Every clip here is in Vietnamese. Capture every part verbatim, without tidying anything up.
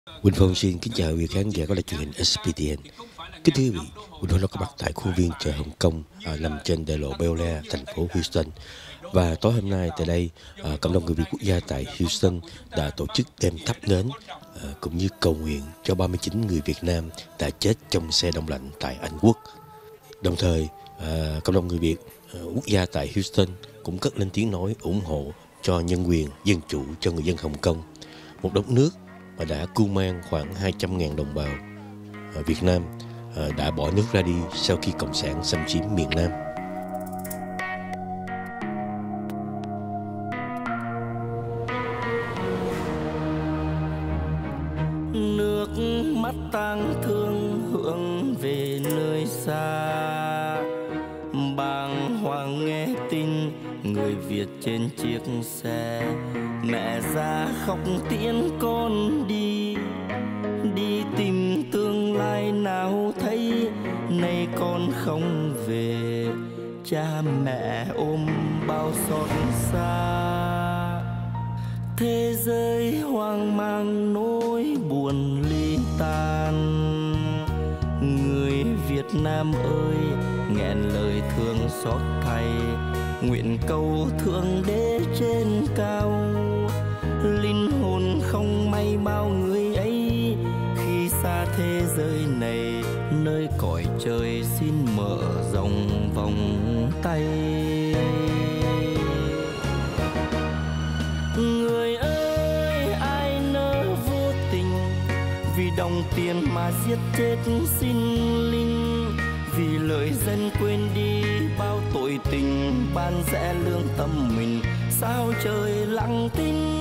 Quỳnh Phong xin kính chào quý khán giả của đài truyền hình ét pê tê en. Kính thưa quý vị, Quỳnh Phong đã có mặt tại khuôn viên chợ Hồng Kông à, nằm trên đại lộ Bel Air, thành phố Houston. Và tối hôm nay tại đây, à, cộng đồng người Việt quốc gia tại Houston đã tổ chức đêm thắp nến à, cũng như cầu nguyện cho ba mươi chín người Việt Nam đã chết trong xe đông lạnh tại Anh Quốc. Đồng thời, à, cộng đồng người Việt à, quốc gia tại Houston cũng cất lên tiếng nói ủng hộ cho nhân quyền, dân chủ cho người dân Hồng Kông, một đất nước mà đã cưu mang khoảng hai trăm nghìn đồng bào ở Việt Nam à, đã bỏ nước ra đi sau khi Cộng sản xâm chiếm miền Nam. Nước mắt tang thương hướng về nơi xa, bàng hoàng nghe tin người Việt trên chiếc xe. Mẹ già khóc tiễn con đi, đi tìm tương lai nào thấy, nay con không về, cha mẹ ôm bao xót xa. Thế giới hoang mang nỗi buồn ly tan, người Việt Nam ơi nghẹn lời thương xót thay, nguyện cầu thượng đế trên cao, linh hồn không may bao người ấy, khi xa thế giới này nơi cõi trời xin mở rộng vòng tay. Người ơi ai nỡ vô tình, vì đồng tiền mà giết chết sinh linh, vì lợi dân quên đi bao tội tình, ban rẽ lương tâm mình sao trời lặng thinh.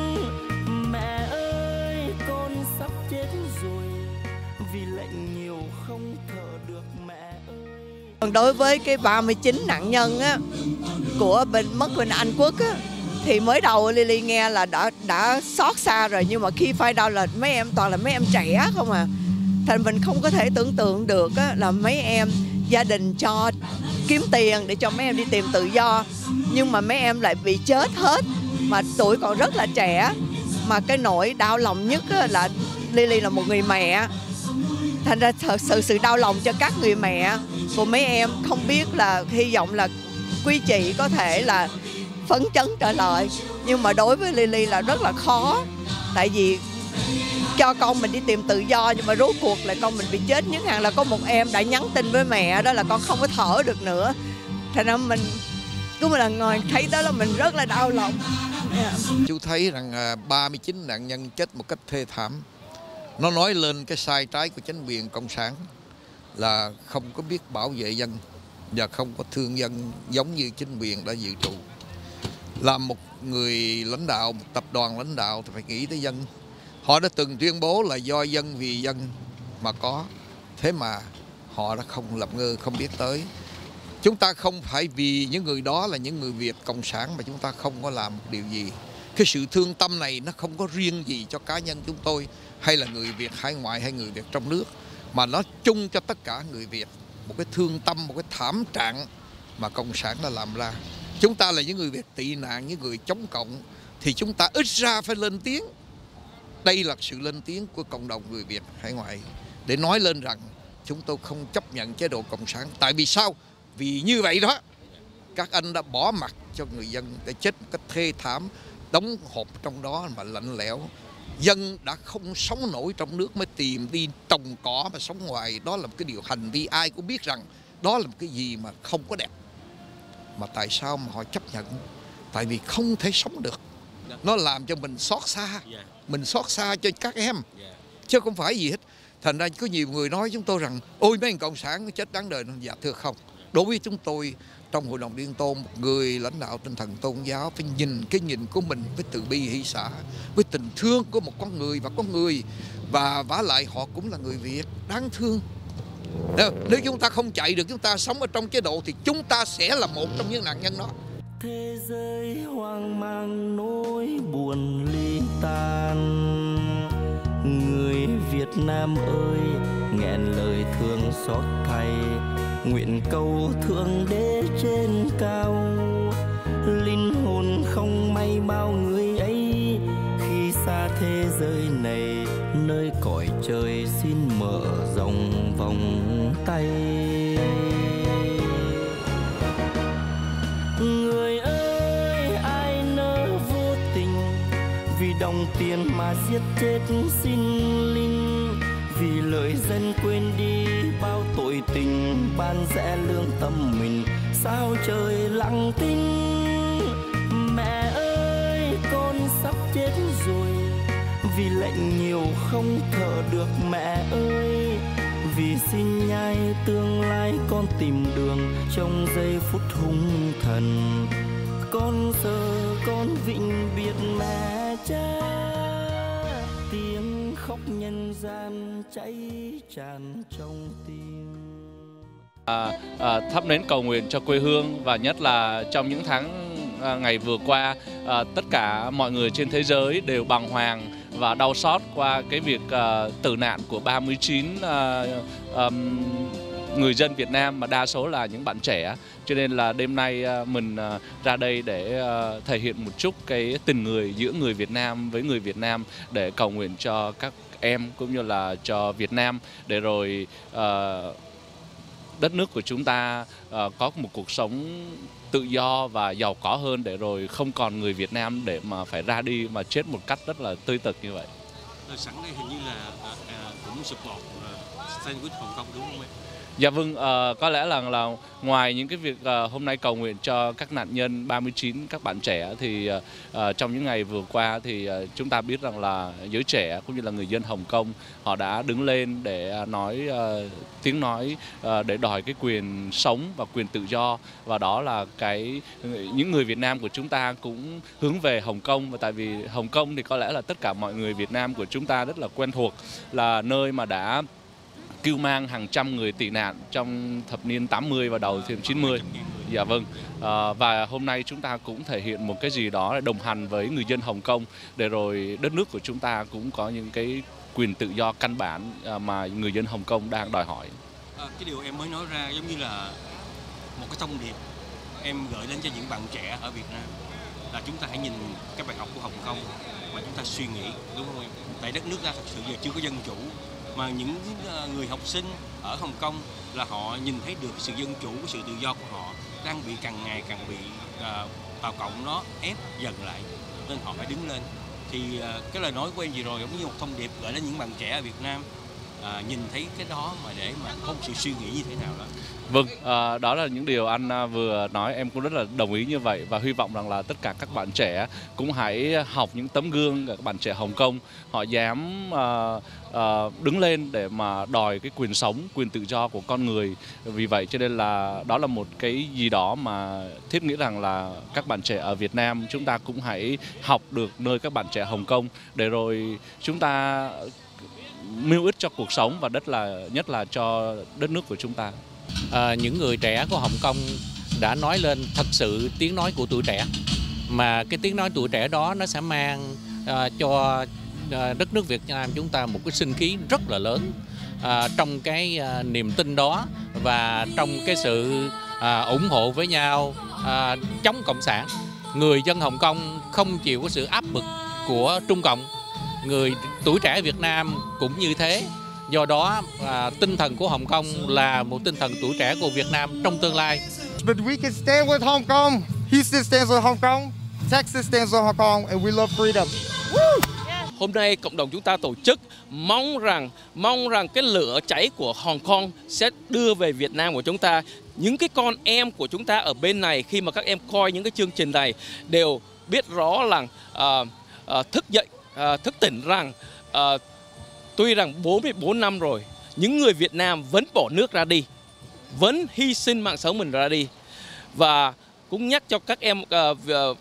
Mẹ ơi con sắp chết rồi, vì lệnh nhiều không thở được mẹ ơi. Còn đối với cái ba mươi chín nạn nhân á, của bên mất bên Anh Quốc á, thì mới đầu Lily nghe là đã đã xót xa rồi, nhưng mà khi find out là mấy em toàn là mấy em trẻ không à, thành mình không có thể tưởng tượng được á, là mấy em gia đình cho kiếm tiền để cho mấy em đi tìm tự do, nhưng mà mấy em lại bị chết hết mà tuổi còn rất là trẻ. Mà cái nỗi đau lòng nhất á, là Lily là một người mẹ, thành ra thật sự sự đau lòng cho các người mẹ của mấy em. Không biết là hy vọng là quý chị có thể là phấn chấn trở lại, nhưng mà đối với Lily là rất là khó, tại vì cho con mình đi tìm tự do nhưng mà rốt cuộc lại con mình bị chết. Nhất hàng là có một em đã nhắn tin với mẹ đó là con không có thở được nữa, thành ra mình cứ một lần ngồi thấy đó là mình rất là đau lòng. Yeah. Chú thấy rằng ba mươi chín nạn nhân chết một cách thê thảm, nó nói lên cái sai trái của chính quyền cộng sản là không có biết bảo vệ dân và không có thương dân giống như chính quyền đã dự trụ. Làm một người lãnh đạo, một tập đoàn lãnh đạo thì phải nghĩ tới dân. Họ đã từng tuyên bố là do dân vì dân mà có, thế mà họ đã không làm ngơ, không biết tới. Chúng ta không phải vì những người đó là những người Việt Cộng sản mà chúng ta không có làm một điều gì. Cái sự thương tâm này nó không có riêng gì cho cá nhân chúng tôi, hay là người Việt hải ngoại hay người Việt trong nước, mà nó chung cho tất cả người Việt. Một cái thương tâm, một cái thảm trạng mà Cộng sản đã làm ra. Chúng ta là những người Việt tị nạn, những người chống cộng, thì chúng ta ít ra phải lên tiếng. Đây là sự lên tiếng của cộng đồng người Việt hải ngoại để nói lên rằng chúng tôi không chấp nhận chế độ cộng sản. Tại vì sao? Vì như vậy đó, các anh đã bỏ mặt cho người dân để chết một cách thê thảm, đóng hộp trong đó mà lạnh lẽo. Dân đã không sống nổi trong nước mới tìm đi trồng cỏ mà sống ngoài. Đó là một cái điều hành vi ai cũng biết rằng đó là một cái gì mà không có đẹp. Mà tại sao mà họ chấp nhận? Tại vì không thể sống được. Nó làm cho mình xót xa, mình xót xa cho các em, chứ không phải gì hết. Thành ra có nhiều người nói chúng tôi rằng ôi mấy anh cộng sản chết đáng đời. Dạ thưa không. Đối với chúng tôi trong Hội đồng Liên Tôn, một người lãnh đạo tinh thần tôn giáo phải nhìn cái nhìn của mình với từ bi hỷ xả, với tình thương của một con người và con người, và vả lại họ cũng là người Việt đáng thương. Nếu chúng ta không chạy được, chúng ta sống ở trong chế độ thì chúng ta sẽ là một trong những nạn nhân đó. Thế giới hoang mang nỗi buồn ly tan, người Việt Nam ơi nghẹn lời thương xót thay, nguyện cầu thượng đế trên cao, linh hồn không may bao người ấy, khi xa thế giới này nơi ơi cõi trời xin mở rộng vòng tay. Người ơi ai nỡ vô tình, vì đồng tiền mà giết chết sinh linh, vì lợi dân quên đi bao tội tình, ban rẽ lương tâm mình sao trời lặng thinh. Mẹ ơi con sắp chết rồi, vì lệnh nhiều không thở được mẹ ơi, vì xin nhai tương lai con tìm đường trong giây phút hung thần. Con giờ con vĩnh biệt mẹ cha, tiếng khóc nhân gian cháy tràn trong tim. À, à, thắp nến cầu nguyện cho quê hương, và nhất là trong những tháng à, ngày vừa qua, à, tất cả mọi người trên thế giới đều bàng hoàng và đau xót qua cái việc à, tử nạn của ba mươi chín à, à, người dân Việt Nam, mà đa số là những bạn trẻ. Cho nên là đêm nay à, mình à, ra đây để à, thể hiện một chút cái tình người giữa người Việt Nam với người Việt Nam, để cầu nguyện cho các em cũng như là cho Việt Nam, để rồi à, đất nước của chúng ta uh, có một cuộc sống tự do và giàu có hơn, để rồi không còn người Việt Nam để mà phải ra đi mà chết một cách rất là tươi tật như vậy. Rồi sẵn đây hình như là à, à, cũng support uh, Sandwich Hồng Kông đúng không em? Dạ vâng, uh, có lẽ là, là ngoài những cái việc uh, hôm nay cầu nguyện cho các nạn nhân ba mươi chín các bạn trẻ, thì uh, uh, trong những ngày vừa qua thì uh, chúng ta biết rằng là giới trẻ cũng như là người dân Hồng Kông họ đã đứng lên để uh, nói uh, tiếng nói uh, để đòi cái quyền sống và quyền tự do, và đó là cái những người Việt Nam của chúng ta cũng hướng về Hồng Kông. Và tại vì Hồng Kông thì có lẽ là tất cả mọi người Việt Nam của chúng ta rất là quen thuộc, là nơi mà đã cưu mang hàng trăm người tị nạn trong thập niên tám mươi và đầu thập niên chín mươi. Dạ vâng. À, và hôm nay chúng ta cũng thể hiện một cái gì đó để đồng hành với người dân Hồng Kông, để rồi đất nước của chúng ta cũng có những cái quyền tự do căn bản mà người dân Hồng Kông đang đòi hỏi. À, cái điều em mới nói ra giống như là một cái thông điệp em gửi đến cho những bạn trẻ ở Việt Nam, là chúng ta hãy nhìn các bài học của Hồng Kông mà chúng ta suy nghĩ, đúng không em? Tại đất nước ta thật sự giờ chưa có dân chủ, mà những người học sinh ở Hồng Kông là họ nhìn thấy được sự dân chủ, sự tự do của họ đang bị càng ngày càng bị uh, Tàu Cộng nó ép dần lại, nên họ phải đứng lên. Thì uh, cái lời nói của em gì rồi giống như một thông điệp gửi đến những bạn trẻ ở Việt Nam, uh, nhìn thấy cái đó mà để mà có một sự suy nghĩ như thế nào đó. Vâng, à, đó là những điều anh vừa nói, em cũng rất là đồng ý như vậy, và hy vọng rằng là tất cả các bạn trẻ cũng hãy học những tấm gương các bạn trẻ Hồng Kông, họ dám à, à, đứng lên để mà đòi cái quyền sống, quyền tự do của con người. Vì vậy cho nên là đó là một cái gì đó mà Thiết nghĩ rằng là các bạn trẻ ở Việt Nam chúng ta cũng hãy học được nơi các bạn trẻ Hồng Kông, để rồi chúng ta mưu ích cho cuộc sống và đất là nhất là cho đất nước của chúng ta. À, những người trẻ của Hồng Kông đã nói lên thật sự tiếng nói của tuổi trẻ, mà cái tiếng nói tuổi trẻ đó nó sẽ mang à, cho à, đất nước Việt Nam chúng ta một cái sinh khí rất là lớn. À, trong cái à, niềm tin đó và trong cái sự à, ủng hộ với nhau à, chống Cộng sản, người dân Hồng Kông không chịu cái sự áp bức của Trung Cộng, người tuổi trẻ Việt Nam cũng như thế. Do đó, à, tinh thần của Hồng Kông là một tinh thần tuổi trẻ của Việt Nam trong tương lai. But we can stand with Hong Kong. Houston stands with Hong Kong. Texas stands with Hong Kong, and we love freedom. Woo! Hôm nay cộng đồng chúng ta tổ chức mong rằng mong rằng cái lửa cháy của Hong Kong sẽ đưa về Việt Nam của chúng ta. Những cái con em của chúng ta ở bên này, khi mà các em coi những cái chương trình này đều biết rõ là uh, uh, thức dậy, uh, thức tỉnh rằng uh, tuy rằng bốn mươi bốn năm rồi, những người Việt Nam vẫn bỏ nước ra đi, vẫn hy sinh mạng sống mình ra đi. Và cũng nhắc cho các em uh, uh,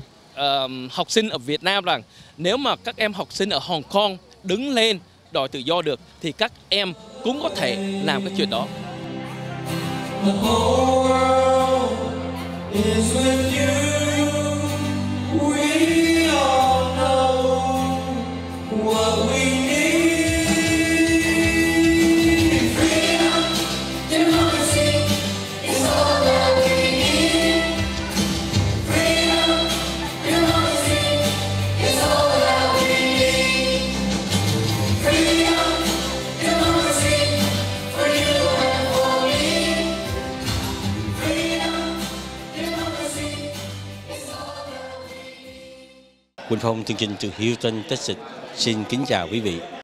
uh, học sinh ở Việt Nam rằng nếu mà các em học sinh ở Hồng Kông đứng lên đòi tự do được thì các em cũng có thể làm cái chuyện đó. The whole world is with you. We all know what we need. Freedom, democracy is all that we need. Freedom, democracy is all that we need. Freedom. Quỳnh Phong, chương trình từ Houston, Texas. Xin kính chào quý vị.